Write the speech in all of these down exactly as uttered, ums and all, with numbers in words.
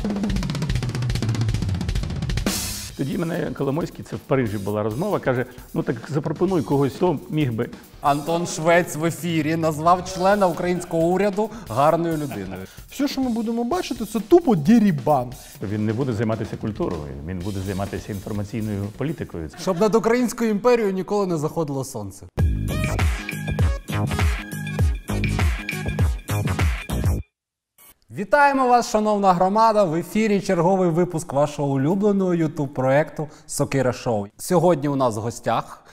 Тоді мене Коломойський, це в Парижі була розмова, каже, ну так запропонуй когось, хто міг би. Антон Швець в ефірі назвав члена українського уряду гарною людиною. Все, що ми будемо бачити, це тупо дерибан. Він не буде займатися культурою, він буде займатися інформаційною політикою. Щоб над Українською імперією ніколи не заходило сонце. Вітаємо вас, шановна громада! В ефірі черговий випуск вашого улюбленого ютуб-проекту «Сокира Шоу». Сьогодні у нас в гостях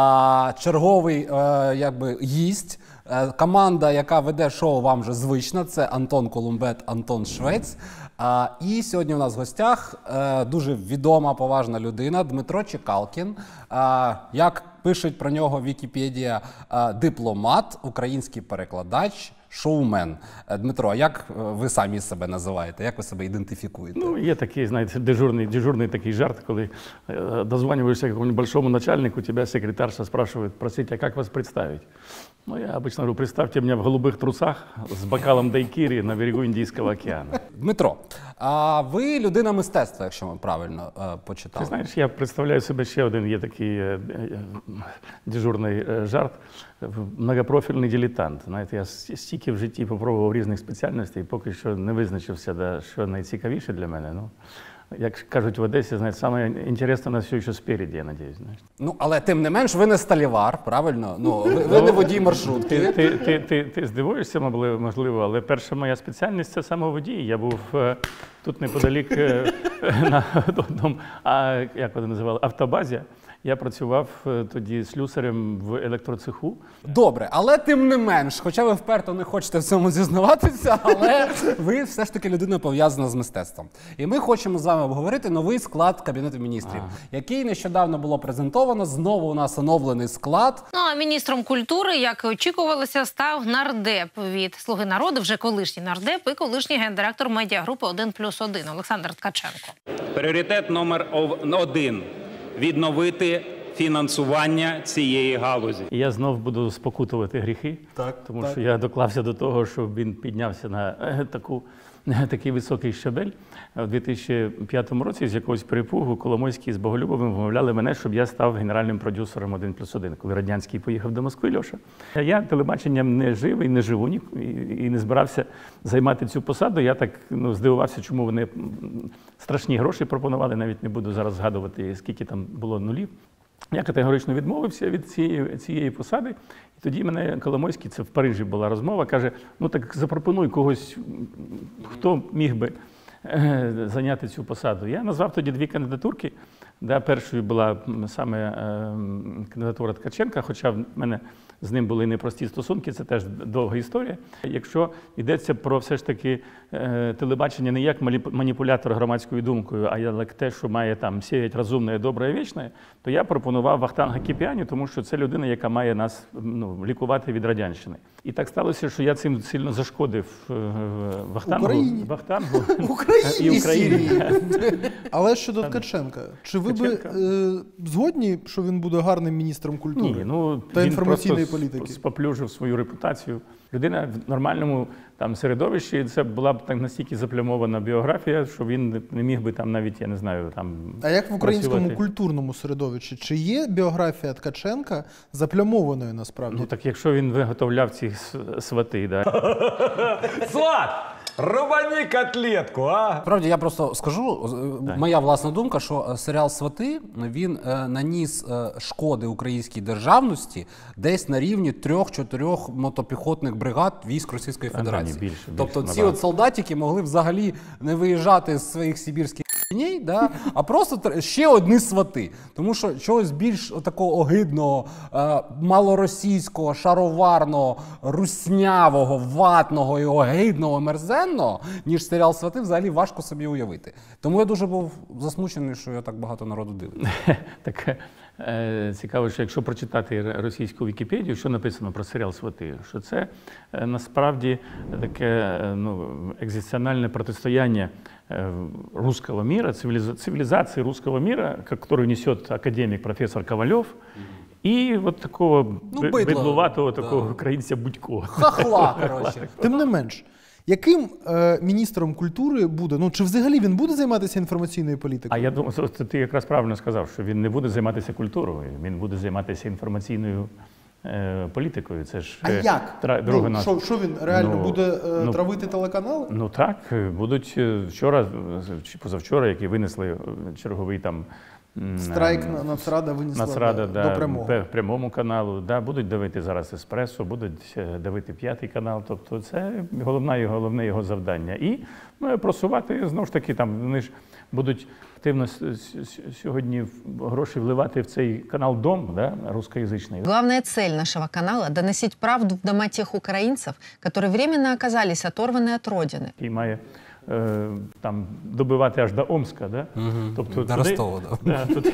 а, черговий а, якби, гість. А, команда, яка веде шоу, вам вже звична. Це Антон Колумбет, Антон Швець. А, і сьогодні у нас в гостях а, дуже відома, поважна людина Дмитро Чекалкін. А, як пишуть про нього Вікіпедія, а, дипломат, український перекладач, шоумен. Дмитро, а як ви самі себе називаєте? Як ви себе ідентифікуєте? Ну, є такий, знаєте, дежурний, дежурний такий жарт, коли э, дозваниваешься какому-нибудь большому начальнику, тебя секретарша спрашивает, простите, а как вас представить? Ну, я обычно говорю, представьте меня в голубых трусах с бокалом дайкири на берегу Індійського океану. Дмитро, а ви людина мистецтва, якщо ми правильно е, почитали? Ти знаєш, я представляю себе ще один, є такий е, е, дежурний е, жарт, многопрофільний дилетант. Знаєте, я стільки в житті попробував різних спеціальностей, поки що не визначився, да, що найцікавіше для мене. Ну, як кажуть в Одесі, знаєте, саме інтересне на все ще спереді, я надіюсь. Ну, але тим не менш, ви не сталівар, правильно? Ну, ви, ви не водій маршрутки. Ти, ти, ти, ти, ти здивуєшся, можливо, але перша моя спеціальність – це саме водій. Я був е, тут неподалік е, на одному, а, як вони називали, автобазі. Я працював тоді слюсарем в електроцеху. Добре, але тим не менш, хоча ви вперто не хочете в цьому зізнаватися, але ви все ж таки людина пов'язана з мистецтвом. І ми хочемо з вами обговорити новий склад Кабінету міністрів, ага. який нещодавно було презентовано. Знову у нас оновлений склад. Ну, а міністром культури, як і очікувалося, став нардеп від «Слуги народу», вже колишній нардеп і колишній гендиректор медіагрупи один плюс один Олександр Ткаченко. Пріоритет номер один – відновити фінансування цієї галузі. І я знов буду спокутувати гріхи, так, тому так. що я доклався до того, щоб він піднявся на таку, такий високий щабель. У дві тисячі п'ятому році з якогось перепугу Коломойський з Боголюбовим вмовляли мене, щоб я став генеральним продюсером один плюс один, коли Радянський поїхав до Москви, Льоша. Я телебаченням не жив і не живу, і не збирався займати цю посаду. Я так ну, здивувався, чому вони страшні гроші пропонували, навіть не буду зараз згадувати, скільки там було нулів. Я категорично відмовився від цієї, цієї посади. І тоді мене Коломойський, це в Парижі була розмова, каже, ну так запропонуй когось, хто міг би е, зайняти цю посаду. Я назвав тоді дві кандидатурки. Да, першою була саме е, кандидатура Ткаченка, хоча в мене з ним були непрості стосунки, це теж довга історія. Якщо йдеться про все ж таки е, телебачення не як маніпулятор громадською думкою, а як те, що має там сіять розумне, добре і вічне, то я пропонував Вахтанга Кіпіані, тому що це людина, яка має нас ну, лікувати від радянщини. І так сталося, що я цим сильно зашкодив е, Вахтангу, Україні. Вахтангу Україні. і Україні. Але щодо Ткаченка, чи ви би е, згодні, що він буде гарним міністром культури Ні, ну, та інформаційної він політики? Він споплюжив свою репутацію. Людина в нормальному там середовищі, це була б так настільки заплямована біографія, що він не міг би там навіть, я не знаю, там А як в українському працювати. культурному середовищі? Чи є біографія Ткаченка заплямованою насправді? Ну так якщо він виготовляв ці свати, да. Сват! Рубані котлетку, а? Справді, я просто скажу, так. моя власна думка, що серіал «Свати», він е, наніс е, шкоди українській державності десь на рівні трьох-чотирьох мотопіхотних бригад військ Російської Федерації. Ні, більше, більше, тобто ці набагато. от солдатики могли взагалі не виїжджати з своїх сибірських дней, да, а просто ще одні свати. Тому що чогось більш такого огидного, е, малоросійського, шароварного, руснявого, ватного і огидного, мерзенного, ніж серіал «Свати», взагалі важко собі уявити. Тому я дуже був засмучений, що я так багато народу дивлюся. Так е, цікаво, що якщо прочитати російську Вікіпедію, що написано про серіал «Свати», що це е, насправді таке е, ну, екзистенціональне протистояння е, русского мира, цивилиза цивилизации русского мира, которую несет академик профессор Ковальов, і от такого Ну, бедлуватого да. такого українця Будько. Хахла, коротше. Тим не менш, Яким е, міністром культури буде? Ну, чи взагалі він буде займатися інформаційною політикою? А я думаю, це ти якраз правильно сказав, що він не буде займатися культурою, він буде займатися інформаційною е, політикою. Це ж А е, як? тра- друге Ну, наш- що, що він реально Ну, буде е, ну, травити телеканали? Ну так, будуть е, вчора чи позавчора, які винесли е, черговий там м, Страйк е, на- Нацрада винесла Нацрада, до, да, до прямого. пе- прямому каналу, да, будуть давити зараз Еспресо, будуть е, давити п'ятий канал. Тобто це головна і головне його завдання. І ну, просувати знову ж таки, там вони ж будуть активно с- с- сьогодні в- гроші вливати в цей канал Дом, да, русскоязичний. Главная цель нашего канала – доносить правду в дома тех украинцев, которые временно оказались оторваны от родины. І має е, там добивати аж до Омска, да? Тобто До туди- Ростова, да. Да, туди-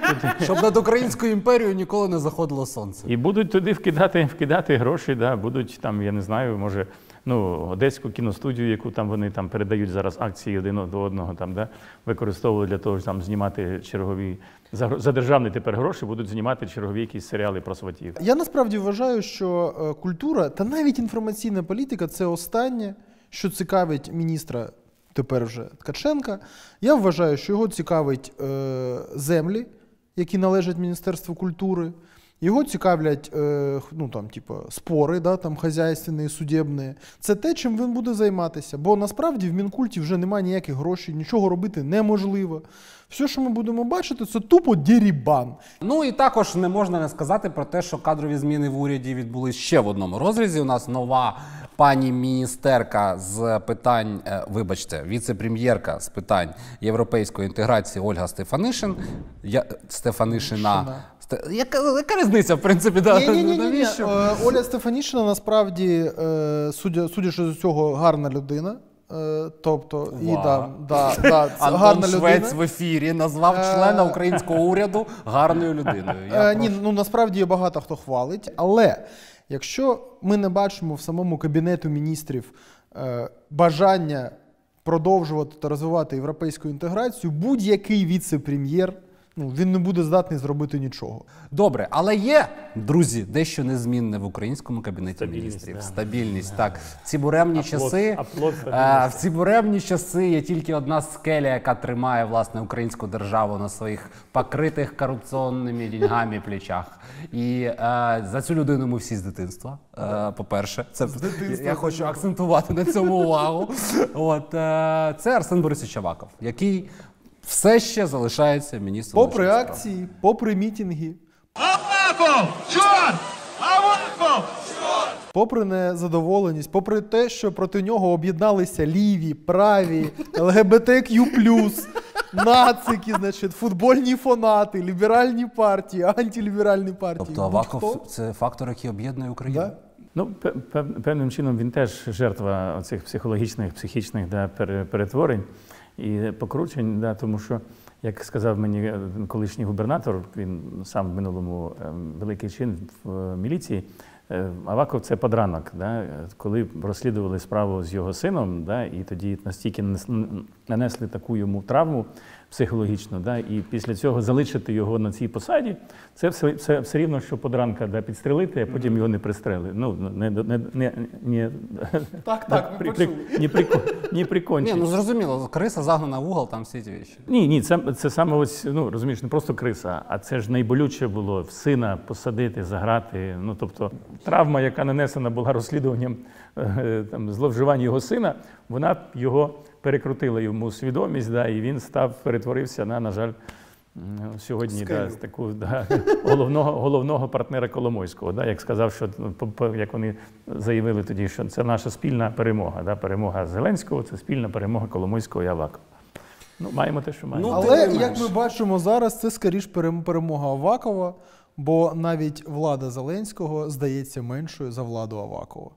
Щоб над українською імперією ніколи не заходило сонце. І будуть туди вкидати, вкидати гроші, да, будуть там, я не знаю, може, ну, Одеську кіностудію, яку там вони там передають зараз акції один до одного, там, да, використовують для того, щоб там знімати чергові, за, гро- за державні тепер гроші будуть знімати чергові якісь серіали про сватів. Я насправді вважаю, що е, культура та навіть інформаційна політика – це останнє, що цікавить міністра тепер вже Ткаченка. Я вважаю, що його цікавить е, землі, які належать Міністерству культури. Його цікавлять е, ну, там, типу, спори, да, там, хазяйственні, судебні. Це те, чим він буде займатися. Бо насправді в Мінкульті вже немає ніяких грошей, нічого робити неможливо. Все, що ми будемо бачити, це тупо дерибан. Ну і також не можна не сказати про те, що кадрові зміни в уряді відбулись ще в одному розрізі. У нас нова пані міністерка з питань, е, вибачте, віце-прем'єрка з питань європейської інтеграції Ольга Стефанишин. Я, Стефанишина. Сте- Яка, яка різниця, в принципі, да? Ні-ні-ні, Навіщо? Оля Стефанішина насправді, е, судя, судячи з цього, гарна людина. Е, Тобто, і, да, да, да, це Антон гарна Швець людина. в ефірі назвав Е, члена українського уряду гарною людиною. Я Е, Ні, прошу. ну насправді є багато хто хвалить, але якщо ми не бачимо в самому Кабінету міністрів е, бажання продовжувати та розвивати європейську інтеграцію, будь-який віце-прем'єр, ну, він не буде здатний зробити нічого. Добре, але є, друзі, дещо незмінне в українському кабінеті Стабільність, міністрів. да. Стабільність, так. В ці буремні Аплод, часи, аплод, е, стабільність. в ці буремні часи є тільки одна скеля, яка тримає власне українську державу на своїх покритих корупційними деньгами плечах. І е, за цю людину ми всі з дитинства. Е, по-перше, це я хочу акцентувати на цьому увагу. От е, це Арсен Борисович Аваков, який все ще залишається міністром. Попри внутрішніх справ. акції, попри мітинги, Аваков! Чорт! Аваков! попри незадоволеність, попри те, що проти нього об'єдналися ліві, праві, ЛГБТК плюс, нацики, значить, футбольні фанати, ліберальні партії, антиліберальні партії. Тобто Аваков Будь-хто. це фактор, який об'єднує Україну. Да? Ну, пе- пев- певним чином він теж жертва цих психологічних, психічних да, пере- перетворень і покручень, да, тому що, як сказав мені е, колишній губернатор, він сам в минулому е, великий чин в е, міліції, е, Аваков – це подранок, да, коли розслідували справу з його сином, да, і тоді настільки нанес- нанесли таку йому травму психологічну, да, і після цього залишити його на цій посаді, це все, все, все рівно, що подранка да, підстрелити, а потім його не пристрелити. Ну, не, не, не, не, Так, так, ми при- почули. при- не, прико- не Ні, прикончить. ну зрозуміло, криса загнана в угол, там всі ці речі. Ні, ні, це, це саме ось, ну, розумієш, не просто криса, а це ж найболюче було в сина посадити, заграти. Ну, тобто, травма, яка нанесена була розслідуванням е, там, зловживання його сина, вона його перекрутила йому свідомість, да, і він став, перетворився на, на жаль, м, сьогодні да, з таку, да, головного, головного партнера Коломойського. Да, як сказав, що, ну, по- по- як вони заявили тоді, що це наша спільна перемога. Да, перемога Зеленського, це спільна перемога Коломойського і Авакова. Ну, маємо те, що маємо. Ну, Але, тим не як менш. ми бачимо зараз, це скоріш перем- перемога Авакова, бо навіть влада Зеленського здається меншою за владу Авакова.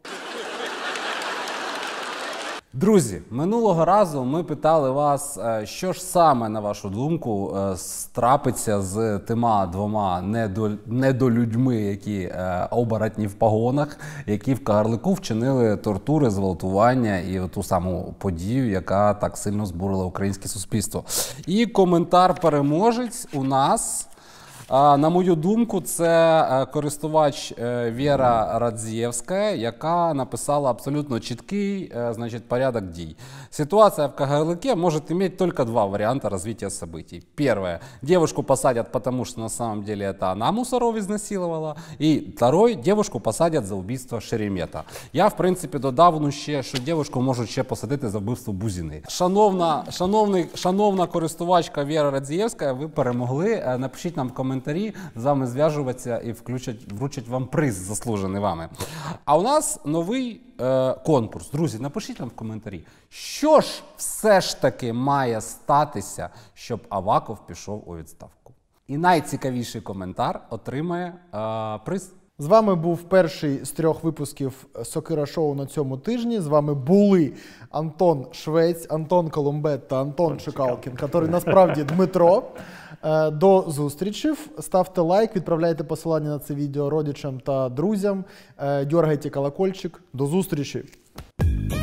Друзі, минулого разу ми питали вас, е, що ж саме, на вашу думку, е, страпиться з тима двома недо- недолюдьми, які е, оборотні в погонах, які в Кагарлику вчинили тортури, зґвалтування і ту саму подію, яка так сильно збурила українське суспільство. І коментар-переможець у нас А, на мою думку, це е, користувач е, Віра Радзієвська, яка написала абсолютно чіткий е, значить, порядок дій. Ситуация в КГЛК может иметь только два варианта развития событий. Первое. Девушку посадят, потому что на самом деле это она Мусоров изнасиловала. И второй. Девушку посадят за убийство Шеремета. Я, в принципі, додав, ну, ще, що девушку можуть ще посадити за вбивство Бузіни. Шановна, шановний, шановна користувачка Віра Радзієвська, ви перемогли. Напишіть нам в коментарі, з вами зв'яжуватися і включать, вручать вам приз, заслужений вами. А у нас новий е, конкурс. Друзі, напишіть нам в коментарі, що ж все ж таки має статися, щоб Аваков пішов у відставку. І найцікавіший коментар отримає е, приз. З вами був перший з трьох випусків Сокира Шоу на цьому тижні. З вами були Антон Швець, Антон Колумбет та Антон Чекалкін, який насправді Дмитро. До зустрічі. Ставте лайк, відправляйте посилання на це відео родичам та друзям. Дьоргайте колокольчик. До зустрічі!